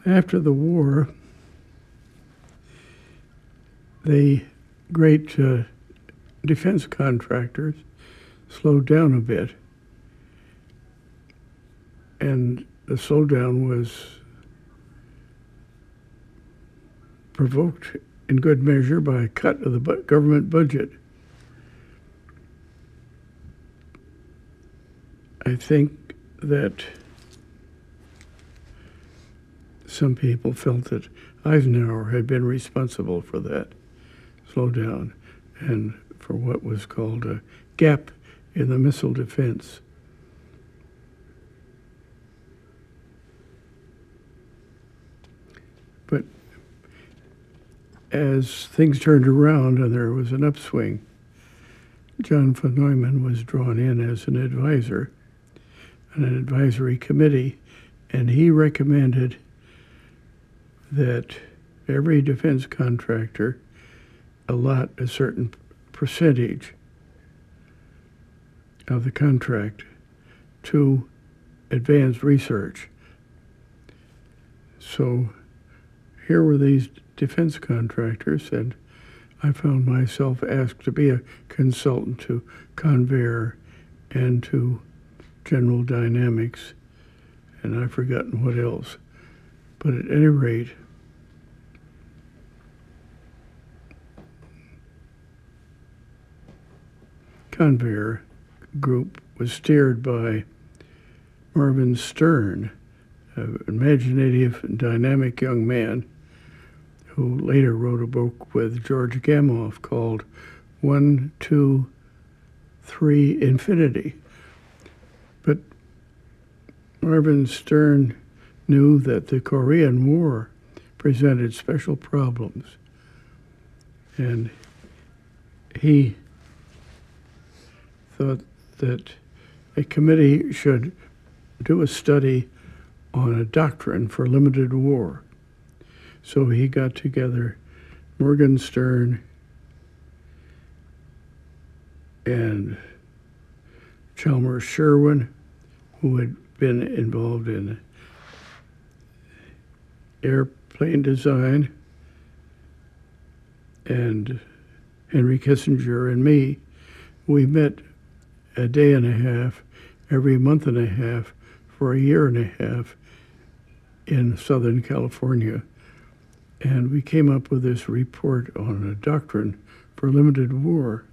After the war, the great defense contractors slowed down a bit. And the slowdown was provoked in good measure by a cut of the government budget. I think that some people felt that Eisenhower had been responsible for that slowdown and for what was called a gap in the missile defense. But as things turned around and there was an upswing, John von Neumann was drawn in as an advisor on an advisory committee, and he recommended that every defense contractor allot a certain percentage of the contract to advanced research. So here were these defense contractors, and I found myself asked to be a consultant to Convair and to General Dynamics, and I've forgotten what else. But at any rate, Convair group was steered by Marvin Stern, an imaginative and dynamic young man who later wrote a book with George Gamow called 1, 2, 3, Infinity. But Marvin Stern knew that the Korean War presented special problems, and he thought that a committee should do a study on a doctrine for limited war. So he got together Morgenstern and Chalmers Sherwin, who had been involved in airplane design, and Henry Kissinger and me. We met a day and a half every month and a half for a year and a half in Southern California. And we came up with this report on a doctrine for limited war.